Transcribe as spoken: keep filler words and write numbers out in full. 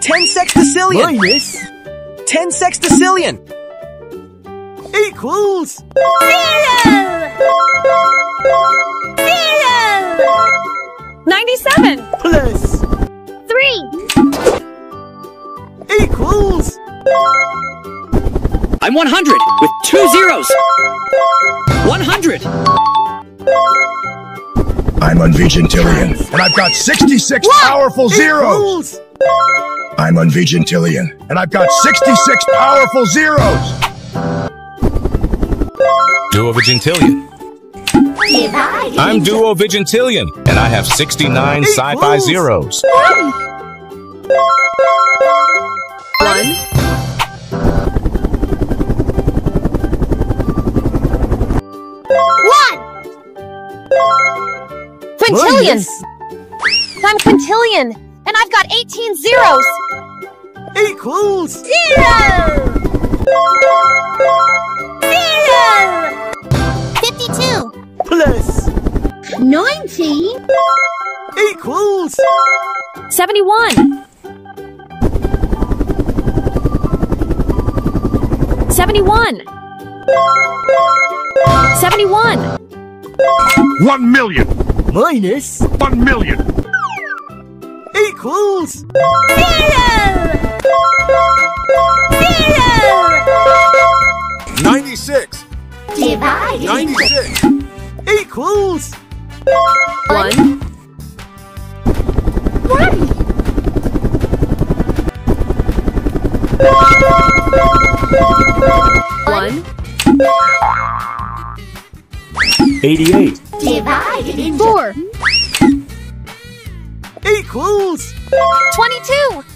ten sextillion. Minus. ten sextillion. Equals. Zero! Zero! ninety-seven! Plus. Three! Equals. I'm one hundred with two zeros. one hundred. I'm unvigintillion, and I've got sixty-six What? powerful zeros. Equals. I'm unvigintillion, and I've got sixty-six powerful zeros. Duovigintillion. Divide. I'm duovigintillion, and I have sixty-nine sci-fi Equals. zeros. One. One. Quintillion. Minus. I'm quintillion, and I've got eighteen zeros. Equals. Zero. Zero. Fifty-two. Plus. Nineteen. Equals. Seventy-one. Seventy-one. Seventy-one. One million. Minus. One million. Equals. Zero. Zero. Ninety-six. Divide. Ninety-six. Equals. One. One. One. Eighty-eight. Divided into four. Equals. Twenty-two.